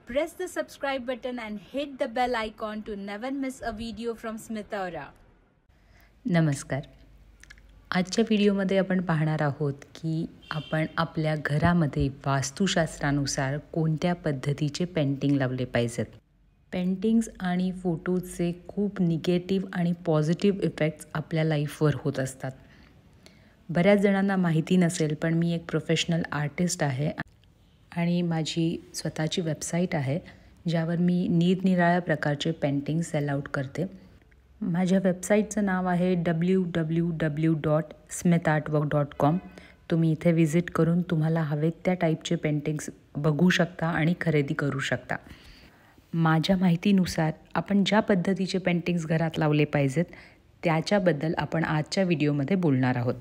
Press the subscribe button and hit the bell icon to never miss a video from Smitaura. नमस्कार. आजच्या व्हिडिओमध्ये आपण पाहणार आहोत की आपण आपल्या घरामध्ये वास्तुशास्त्रानुसार कोणत्या पद्धतीचे पेंटिंग लावले पाहिजेत. पेंटिंग्स आणि फोटोजचे खूप निगेटिव्ह आणि पॉझिटिव्ह इफेक्ट्स आपल्या लाईफवर होत असतात. बऱ्याच जणांना माहिती नसेल, पण मी एक प्रोफेशनल आर्टिस्ट आहे आणि माझी स्वतःची वेबसाईट आहे ज्यावर मी निरनिराळ्या प्रकारचे पेंटिंग सेल आउट करते. माझ्या वेबसाईटचं नाव आहे www.smithartwork.com. तुम्ही इथे विजिट करून तुम्हाला हवेत त्या टाईपचे पेंटिंग्स बघू शकता आणि खरेदी करू शकता. माझ्या माहितीनुसार आपण ज्या पद्धतीचे पेंटिंग्स घरात लावले पाहिजेत त्याच्याबद्दल आपण आजच्या व्हिडिओमध्ये बोलणार आहोत.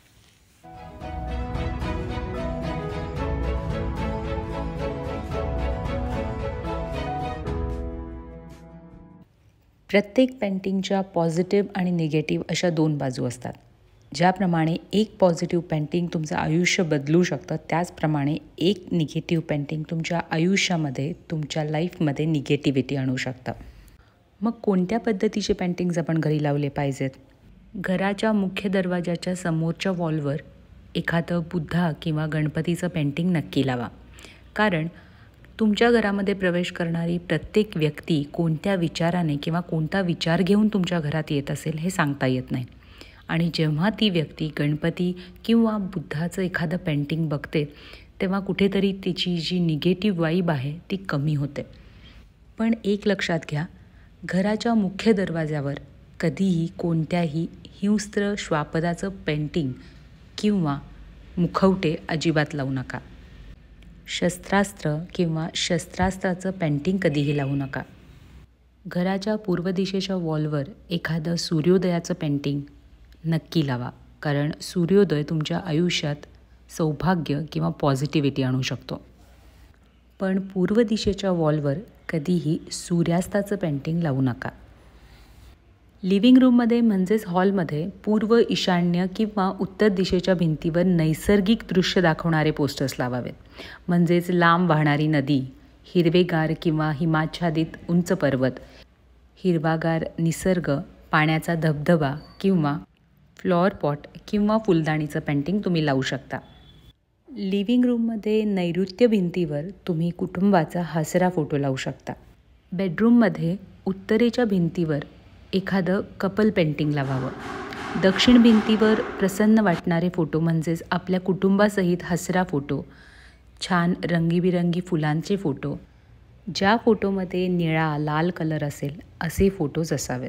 प्रत्येक पेंटिंगच्या पॉझिटिव्ह आणि निगेटिव्ह अशा दोन बाजू असतात. ज्याप्रमाणे एक पॉझिटिव्ह पेंटिंग तुमचं आयुष्य बदलू शकतं, त्याचप्रमाणे एक निगेटिव्ह पेंटिंग तुमच्या आयुष्यामध्ये, तुमच्या लाईफमध्ये निगेटिव्हिटी आणू शकतं. मग कोणत्या पद्धतीचे पेंटिंग्स आपण घरी लावले पाहिजेत? घराच्या मुख्य दरवाजाच्या समोरच्या वॉलवर एखादं बुद्धा किंवा गणपतीचं पेंटिंग नक्की लावा. कारण तुमच्या घरामध्ये प्रवेश करणारी प्रत्येक व्यक्ती कोणत्या विचाराने किंवा कोणता विचार घेऊन तुमच्या घरात येत असेल हे सांगता येत नाही. आणि जेव्हा ती व्यक्ती गणपती किंवा बुद्धाचं एखादं पेंटिंग बघते तेव्हा कुठेतरी तिची जी निगेटिव्ह वाईब आहे ती कमी होते. पण एक लक्षात घ्या, घराच्या मुख्य दरवाजावर कधीही कोणत्याही हिंस्त्र श्वापदाचं पेंटिंग किंवा मुखवटे अजिबात लावू नका. शस्त्रास्त्र किंवा शस्त्रास्त्राचं पेंटिंग कधीही लावू नका. घराच्या पूर्व दिशेच्या वॉलवर एखादं सूर्योदयाचं पेंटिंग नक्की लावा. कारण सूर्योदय तुमच्या आयुष्यात सौभाग्य किंवा पॉझिटिव्हिटी आणू शकतो. पण पूर्व दिशेच्या वॉलवर कधीही सूर्यास्ताचं पेंटिंग लावू नका. लिव्हिंग रूममध्ये म्हणजेच हॉलमध्ये पूर्व, ईशान्य किंवा उत्तर दिशेच्या भिंतीवर नैसर्गिक दृश्य दाखवणारे पोस्टर्स लावावेत. म्हणजेच लांब वाहणारी नदी, हिरवेगार किंवा हिमाच्छादित उंच पर्वत, हिरवागार निसर्ग, पाण्याचा धबधबा किंवा फ्लॉवर पॉट किंवा फुलदाणीचं पेंटिंग तुम्ही लावू शकता. लिव्हिंग रूममध्ये नैऋत्य भिंतीवर तुम्ही कुटुंबाचा हसरा फोटो लावू शकता. बेडरूममध्ये उत्तरेच्या भिंतीवर एखादं कपल पेंटिंग लावावं. दक्षिण भिंतीवर प्रसन्न वाटणारे फोटो म्हणजेच आपल्या कुटुंबासहित हसरा फोटो, छान रंगीबिरंगी फुलांचे फोटो, ज्या फोटोमध्ये निळा लाल कलर असेल असे फोटोज असावेत.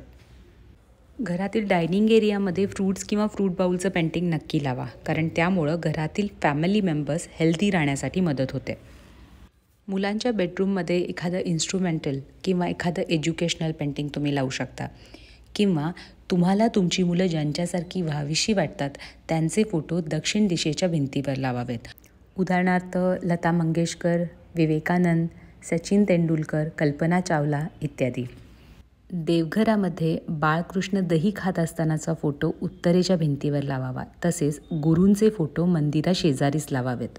घरातील डायनिंग एरियामध्ये फ्रूट्स किंवा फ्रूट बाउलचं पेंटिंग नक्की लावा. कारण त्यामुळं घरातील फॅमिली मेंबर्स हेल्दी राहण्यासाठी मदत होते. मुलांच्या बेडरूममध्ये एखादं इन्स्ट्रुमेंटल किंवा एखादं एज्युकेशनल पेंटिंग तुम्ही लावू शकता. किंवा तुम्हाला तुमची मुलं ज्यांच्यासारखी व्हावीशी वाटतात त्यांचे फोटो दक्षिण दिशेच्या भिंतीवर लावावेत. उदाहरणार्थ लता मंगेशकर, विवेकानंद, सचिन तेंडुलकर, कल्पना चावला इत्यादी. देवघरामध्ये बाळकृष्ण दही खात असतानाचा फोटो उत्तरेच्या भिंतीवर लावावा. तसेच गुरूंचे फोटो मंदिराशेजारीच लावावेत.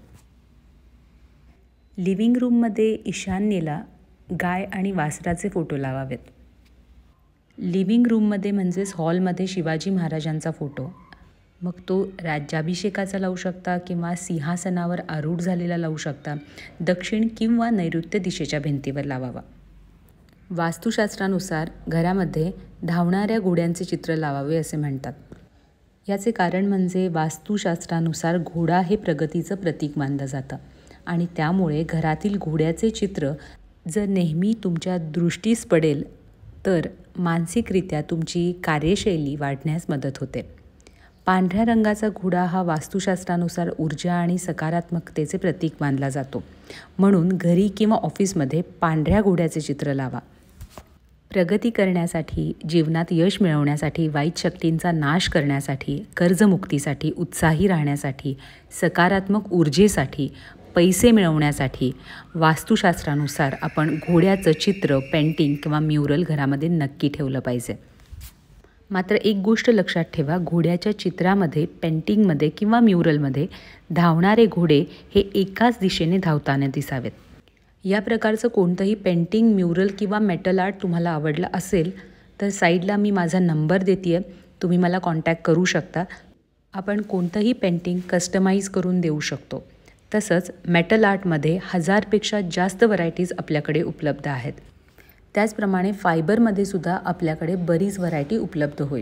लिव्हिंग रूममध्ये ईशान्येला गाय आणि वासराचे फोटो लावावेत. लिव्हिंग रूममध्ये म्हणजेच हॉलमध्ये शिवाजी महाराजांचा फोटो, मग तो राज्याभिषेकाचा लावू शकता किंवा सिंहासनावर आरूढ झालेला लावू शकता. दक्षिण किंवा नैऋत्य दिशेच्या भिंतीवर लावावा. वास्तुशास्त्रानुसार घरामध्ये धावणाऱ्या घोड्यांचे चित्र लावावे असे म्हणतात. याचे कारण म्हणजे वास्तुशास्त्रानुसार घोडा हे प्रगतीचं प्रतीक मानलं जातं आणि त्यामुळे घरातील घोड्याचे चित्र जर नेहमी तुमच्या दृष्टीस पडेल तर मानसिकरित्या तुमची कार्यशैली वाढण्यास मदत होते. पांढऱ्या रंगाचा घोडा हा वास्तुशास्त्रानुसार ऊर्जा आणि सकारात्मकतेचे प्रतीक मानला जातो. म्हणून घरी किंवा ऑफिसमध्ये पांढऱ्या घोड्याचे चित्र लावा. प्रगती करण्यासाठी, जीवनात यश मिळवण्यासाठी, वाईट शक्तींचा नाश करण्यासाठी, कर्जमुक्तीसाठी, उत्साही राहण्यासाठी, सकारात्मक ऊर्जेसाठी, पैसे मिळवण्यासाठी वास्तुशास्त्रानुसार आपण घोड्याचं चित्र, पेंटिंग किंवा म्युरल घरामध्ये नक्की ठेवलं पाहिजे. मात्र एक गोष्ट लक्षात ठेवा, घोड्याच्या चित्रामध्ये, पेंटिंगमध्ये किंवा म्युरलमध्ये धावणारे घोडे हे एकाच दिशेने धावताना दिसावेत. या प्रकारचं कोणतंही पेंटिंग, म्युरल किंवा मेटल आर्ट तुम्हाला आवडलं असेल तर साईडला मी माझा नंबर देते आहे, तुम्ही मला कॉन्टॅक्ट करू शकता. आपण कोणतंही पेंटिंग कस्टमाइज करून देऊ शकतो. तसंच मेटल आर्टमध्ये 1000पेक्षा जास्त व्हरायटीज आपल्याकडे उपलब्ध आहेत. त्याचप्रमाणे फायबरमध्ये सुद्धा आपल्याकडे बरीच व्हरायटी उपलब्ध होईल.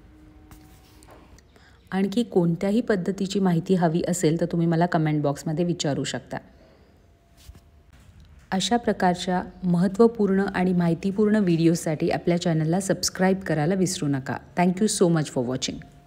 आणखी कोणत्याही पद्धतीची माहिती हवी असेल तर तुम्ही मला कमेंट बॉक्समध्ये विचारू शकता. अशा प्रकारच्या महत्त्वपूर्ण आणि माहितीपूर्ण व्हिडिओसाठी आपल्या चॅनलला सबस्क्राईब करायला विसरू नका. Thank you so much for watching.